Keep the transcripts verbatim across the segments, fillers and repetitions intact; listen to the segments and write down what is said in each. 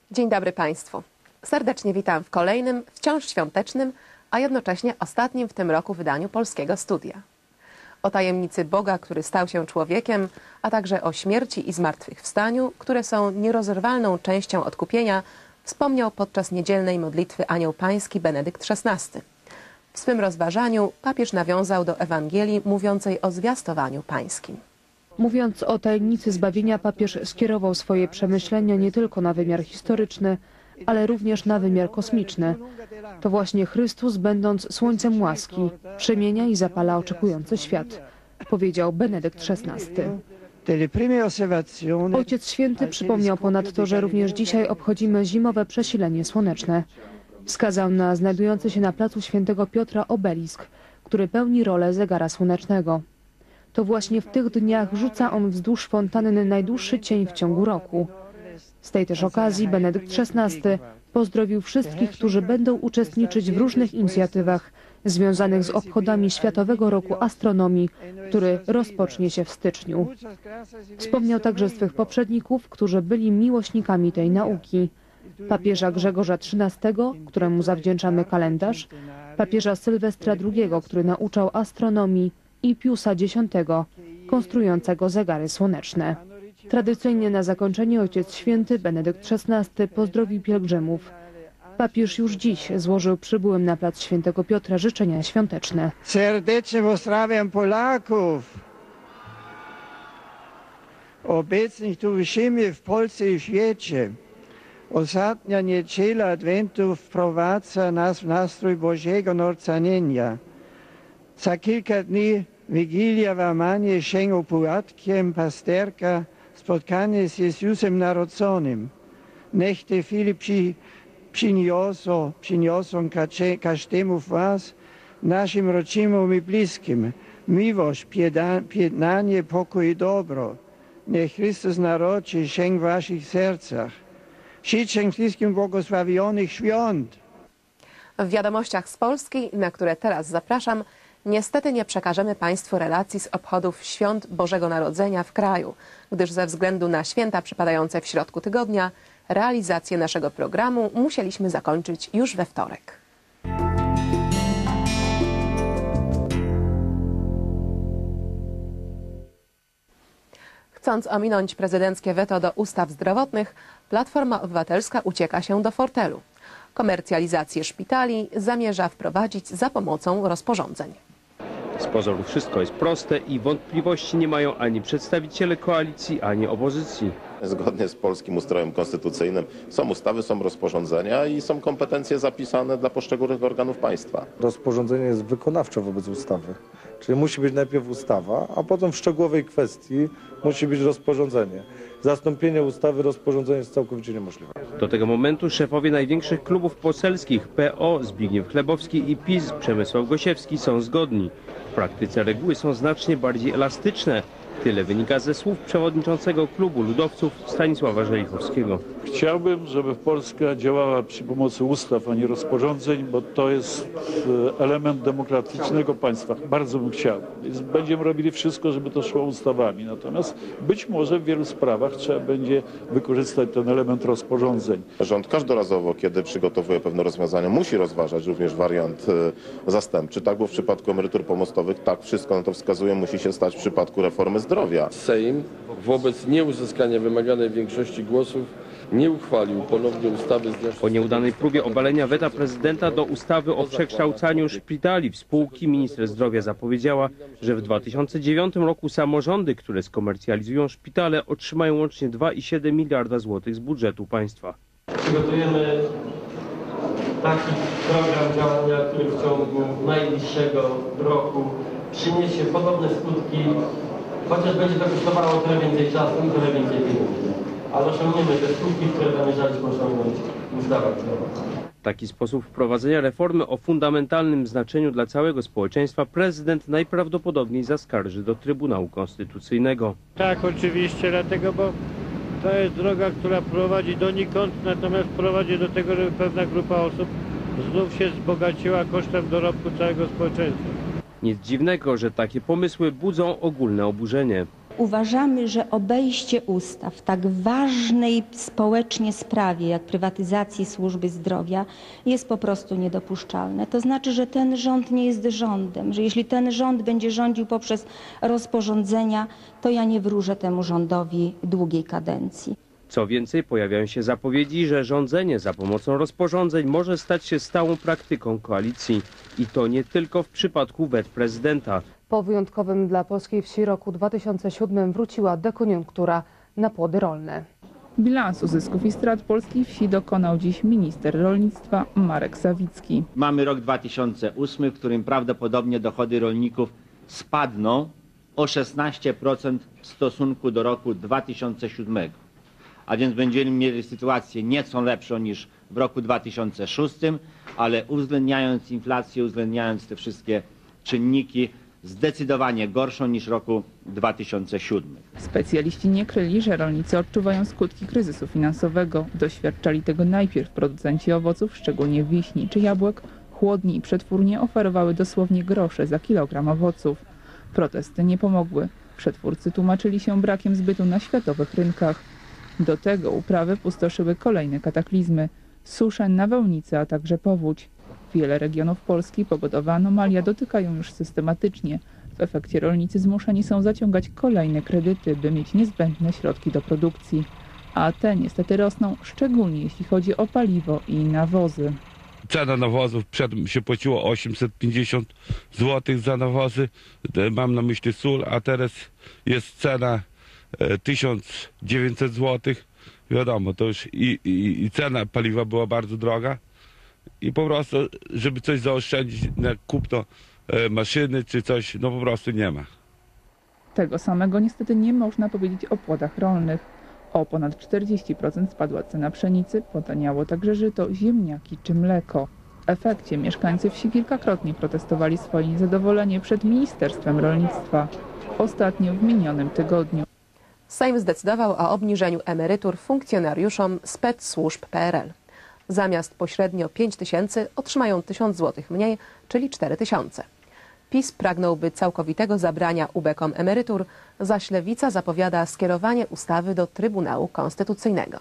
Dzień dobry Państwu. Serdecznie witam w kolejnym, wciąż świątecznym, a jednocześnie ostatnim w tym roku wydaniu Polskiego Studia. O tajemnicy Boga, który stał się człowiekiem, a także o śmierci i zmartwychwstaniu, które są nierozerwalną częścią odkupienia, wspomniał podczas niedzielnej modlitwy Anioł Pański Benedykt szesnasty. W swym rozważaniu papież nawiązał do Ewangelii mówiącej o zwiastowaniu pańskim. Mówiąc o tajemnicy zbawienia, papież skierował swoje przemyślenia nie tylko na wymiar historyczny, ale również na wymiar kosmiczny. To właśnie Chrystus, będąc słońcem łaski, przemienia i zapala oczekujący świat, powiedział Benedykt szesnasty. Ojciec Święty przypomniał ponadto, że również dzisiaj obchodzimy zimowe przesilenie słoneczne. Wskazał na znajdujący się na placu Świętego Piotra obelisk, który pełni rolę zegara słonecznego. To właśnie w tych dniach rzuca on wzdłuż fontanny najdłuższy cień w ciągu roku. Z tej też okazji Benedykt szesnasty pozdrowił wszystkich, którzy będą uczestniczyć w różnych inicjatywach związanych z obchodami Światowego Roku Astronomii, który rozpocznie się w styczniu. Wspomniał także swych poprzedników, którzy byli miłośnikami tej nauki. Papieża Grzegorza trzynastego, któremu zawdzięczamy kalendarz, papieża Sylwestra drugiego, który nauczał astronomii, i Piusa dziesiątego, konstruującego zegary słoneczne. Tradycyjnie na zakończenie Ojciec Święty Benedykt szesnasty pozdrowił pielgrzymów. Papież już dziś złożył przybyłym na plac Świętego Piotra życzenia świąteczne. Serdecznie pozdrawiam Polaków. Obecnych tu w Rzymie, w Polsce i w świecie. Ostatnia niedziela Adwentu wprowadza nas w nastrój Bożego Narodzenia. Za kilka dni Wigilia w Amanie, Świętym opłatkiem pasterka, spotkanie z Jezusem Narodzonym. Niech te chwile przy, przyniosą, przyniosą każdemu z was, naszym rodzinom i bliskim, miłość, piedanie, pokój i dobro. Niech Chrystus narodzi się w waszych sercach. Życzę wszystkim błogosławionych świąt. W wiadomościach z Polski, na które teraz zapraszam, niestety nie przekażemy Państwu relacji z obchodów świąt Bożego Narodzenia w kraju, gdyż ze względu na święta przypadające w środku tygodnia realizację naszego programu musieliśmy zakończyć już we wtorek. Chcąc ominąć prezydenckie weto do ustaw zdrowotnych, Platforma Obywatelska ucieka się do fortelu. Komercjalizację szpitali zamierza wprowadzić za pomocą rozporządzeń. Z pozoru wszystko jest proste i wątpliwości nie mają ani przedstawiciele koalicji, ani opozycji. Zgodnie z polskim ustrojem konstytucyjnym są ustawy, są rozporządzenia i są kompetencje zapisane dla poszczególnych organów państwa. Rozporządzenie jest wykonawcze wobec ustawy, czyli musi być najpierw ustawa, a potem w szczegółowej kwestii musi być rozporządzenie. Zastąpienie ustawy rozporządzeniem jest całkowicie niemożliwe. Do tego momentu szefowie największych klubów poselskich P O, Zbigniew Chlebowski i PiS, Przemysław Gosiewski są zgodni. W praktyce reguły są znacznie bardziej elastyczne. Tyle wynika ze słów przewodniczącego klubu ludowców Stanisława Żelichowskiego. Chciałbym, żeby Polska działała przy pomocy ustaw, a nie rozporządzeń, bo to jest element demokratycznego państwa. Bardzo bym chciał. Więc będziemy robili wszystko, żeby to szło ustawami. Natomiast być może w wielu sprawach trzeba będzie wykorzystać ten element rozporządzeń. Rząd każdorazowo, kiedy przygotowuje pewne rozwiązania, musi rozważać również wariant zastępczy. Tak było w przypadku emerytur pomostowych, tak wszystko na to wskazuje, musi się stać w przypadku reformy zdrowia. Sejm wobec nieuzyskania wymaganej większości głosów nie uchwalił ponownie ustawy z dnia... Po nieudanej próbie obalenia weta prezydenta do ustawy o przekształcaniu szpitali w spółki minister zdrowia zapowiedziała, że w dwa tysiące dziewiątym roku samorządy, które skomercjalizują szpitale, otrzymają łącznie dwa i siedem miliarda złotych z budżetu państwa. Przygotujemy taki program działania, który w ciągu najbliższego roku przyniesie podobne skutki, chociaż będzie to kosztowało trochę więcej czasu i trochę więcej pieniędzy. Ale osiągniemy te skutki, które zamierzaliśmy osiągnąć w ustawach zdrowotnych. Taki sposób wprowadzenia reformy o fundamentalnym znaczeniu dla całego społeczeństwa prezydent najprawdopodobniej zaskarży do Trybunału Konstytucyjnego. Tak, oczywiście, dlatego, bo to jest droga, która prowadzi donikąd, natomiast prowadzi do tego, żeby pewna grupa osób znów się wzbogaciła kosztem dorobku całego społeczeństwa. Nic dziwnego, że takie pomysły budzą ogólne oburzenie. Uważamy, że obejście ustaw w tak ważnej społecznie sprawie jak prywatyzacji służby zdrowia jest po prostu niedopuszczalne. To znaczy, że ten rząd nie jest rządem, że jeśli ten rząd będzie rządził poprzez rozporządzenia, to ja nie wróżę temu rządowi długiej kadencji. Co więcej, pojawiają się zapowiedzi, że rządzenie za pomocą rozporządzeń może stać się stałą praktyką koalicji. I to nie tylko w przypadku wet prezydenta. Po wyjątkowym dla polskiej wsi roku dwa tysiące siódmym wróciła dekoniunktura na płody rolne. Bilansu zysków i strat polskiej wsi dokonał dziś minister rolnictwa Marek Sawicki. Mamy rok dwa tysiące ósmy, w którym prawdopodobnie dochody rolników spadną o szesnaście procent w stosunku do roku dwa tysiące siódmego. A więc będziemy mieli sytuację nieco lepszą niż w roku dwa tysiące szóstym, ale uwzględniając inflację, uwzględniając te wszystkie czynniki, zdecydowanie gorszą niż w roku dwa tysiące siódmym. Specjaliści nie kryli, że rolnicy odczuwają skutki kryzysu finansowego. Doświadczali tego najpierw producenci owoców, szczególnie wiśni czy jabłek. Chłodni i przetwórnie oferowały dosłownie grosze za kilogram owoców. Protesty nie pomogły. Przetwórcy tłumaczyli się brakiem zbytu na światowych rynkach. Do tego uprawy pustoszyły kolejne kataklizmy. Susze, nawałnice, a także powódź. Wiele regionów Polski pogodowe anomalia dotykają już systematycznie. W efekcie rolnicy zmuszeni są zaciągać kolejne kredyty, by mieć niezbędne środki do produkcji. A te niestety rosną, szczególnie jeśli chodzi o paliwo i nawozy. Cena nawozów przedtem się płaciło osiemset pięćdziesiąt złotych za nawozy, mam na myśli sól, a teraz jest cena tysiąc dziewięćset złotych. Wiadomo, to już i, i, i cena paliwa była bardzo droga. I po prostu, żeby coś zaoszczędzić na kupno e, maszyny czy coś, no po prostu nie ma. Tego samego niestety nie można powiedzieć o płodach rolnych. O ponad czterdzieści procent spadła cena pszenicy, potaniało także żyto, ziemniaki czy mleko. W efekcie mieszkańcy wsi kilkakrotnie protestowali swoje niezadowolenie przed Ministerstwem Rolnictwa. Ostatnio w minionym tygodniu. Sejm zdecydował o obniżeniu emerytur funkcjonariuszom spec-służb P R L. Zamiast pośrednio pięć tysięcy otrzymają tysiąc złotych mniej, czyli cztery tysiące. PiS pragnąłby całkowitego zabrania ubekom emerytur, zaś Lewica zapowiada skierowanie ustawy do Trybunału Konstytucyjnego.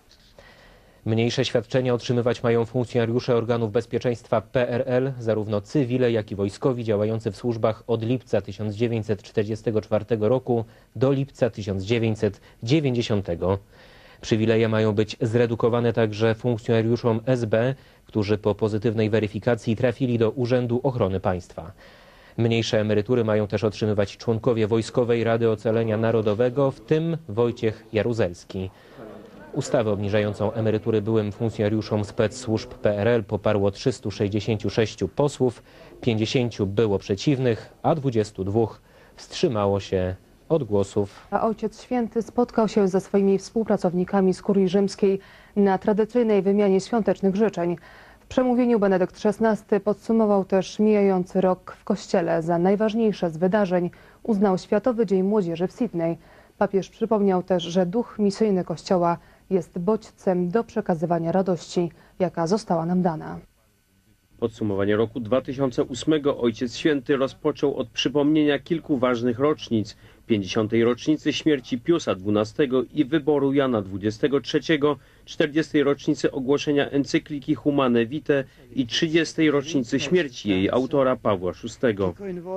Mniejsze świadczenia otrzymywać mają funkcjonariusze organów bezpieczeństwa P R L, zarówno cywile, jak i wojskowi działający w służbach od lipca tysiąc dziewięćset czterdziestego czwartego roku do lipca tysiąc dziewięćset dziewięćdziesiątego. Przywileje mają być zredukowane także funkcjonariuszom S B, którzy po pozytywnej weryfikacji trafili do Urzędu Ochrony Państwa. Mniejsze emerytury mają też otrzymywać członkowie Wojskowej Rady Ocalenia Narodowego, w tym Wojciech Jaruzelski. Ustawę obniżającą emerytury byłym funkcjonariuszom spec-służb P R L poparło trzystu sześćdziesięciu sześciu posłów, pięćdziesięciu było przeciwnych, a dwudziestu dwóch wstrzymało się od głosów. A Ojciec Święty spotkał się ze swoimi współpracownikami z Kurii Rzymskiej na tradycyjnej wymianie świątecznych życzeń. W przemówieniu Benedykt szesnasty podsumował też mijający rok w Kościele. Za najważniejsze z wydarzeń uznał Światowy Dzień Młodzieży w Sydney. Papież przypomniał też, że duch misyjny Kościoła jest bodźcem do przekazywania radości, jaka została nam dana. Podsumowanie roku dwa tysiące ósmego Ojciec Święty rozpoczął od przypomnienia kilku ważnych rocznic. pięćdziesiątej rocznicy śmierci Piusa dwunastego i wyboru Jana dwudziestego trzeciego, czterdziestej rocznicy ogłoszenia encykliki Humane Vitae i trzydziestej rocznicy śmierci jej autora Pawła szóstego.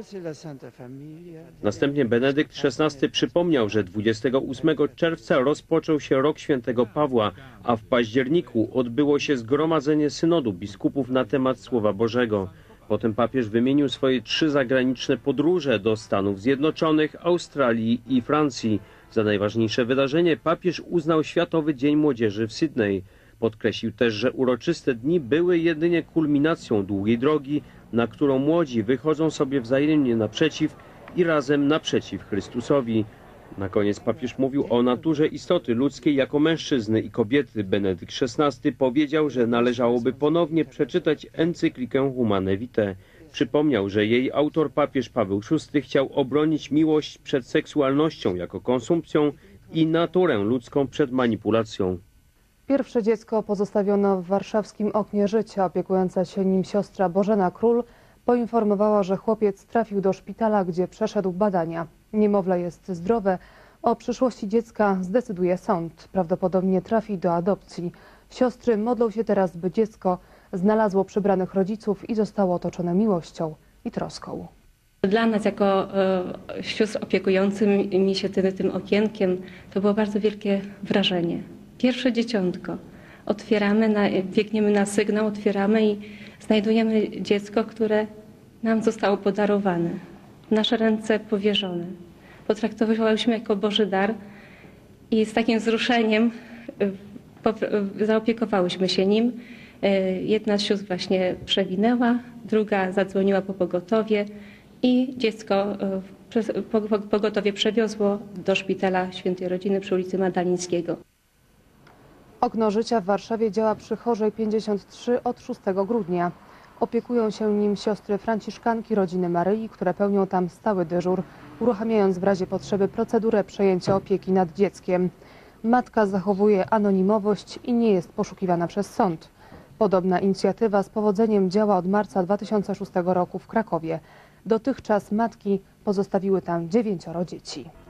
Następnie Benedykt szesnasty przypomniał, że dwudziestego ósmego czerwca rozpoczął się rok świętego Pawła, a w październiku odbyło się zgromadzenie synodu biskupów na temat Słowa Bożego. Potem papież wymienił swoje trzy zagraniczne podróże do Stanów Zjednoczonych, Australii i Francji. Za najważniejsze wydarzenie papież uznał Światowy Dzień Młodzieży w Sydney. Podkreślił też, że uroczyste dni były jedynie kulminacją długiej drogi, na którą młodzi wychodzą sobie wzajemnie naprzeciw i razem naprzeciw Chrystusowi. Na koniec papież mówił o naturze istoty ludzkiej jako mężczyzny i kobiety. Benedykt szesnasty powiedział, że należałoby ponownie przeczytać encyklikę Humane Vitae. Przypomniał, że jej autor papież Paweł szósty chciał obronić miłość przed seksualnością jako konsumpcją i naturę ludzką przed manipulacją. Pierwsze dziecko pozostawiono w warszawskim Oknie Życia. Opiekująca się nim siostra Bożena Król poinformowała, że chłopiec trafił do szpitala, gdzie przeszedł badania. Niemowlę jest zdrowe. O przyszłości dziecka zdecyduje sąd. Prawdopodobnie trafi do adopcji. Siostry modlą się teraz, by dziecko znalazło przybranych rodziców i zostało otoczone miłością i troską. Dla nas, jako e, sióstr opiekujących mi się tym, tym okienkiem, to było bardzo wielkie wrażenie. Pierwsze dzieciątko. Otwieramy, na, biegniemy na sygnał, otwieramy i znajdujemy dziecko, które nam zostało podarowane, w nasze ręce powierzone. Potraktowałyśmy jako Boży dar i z takim wzruszeniem zaopiekowałyśmy się nim. Jedna z sióstr właśnie przewinęła, druga zadzwoniła po pogotowie i dziecko pogotowie przewiozło do szpitala Świętej Rodziny przy ulicy Madalińskiego. Okno Życia w Warszawie działa przy Chorzej pięćdziesiąt trzy od szóstego grudnia. Opiekują się nim siostry franciszkanki rodziny Maryi, które pełnią tam stały dyżur, uruchamiając w razie potrzeby procedurę przejęcia opieki nad dzieckiem. Matka zachowuje anonimowość i nie jest poszukiwana przez sąd. Podobna inicjatywa z powodzeniem działa od marca dwa tysiące szóstego roku w Krakowie. Dotychczas matki pozostawiły tam dziewięcioro dzieci.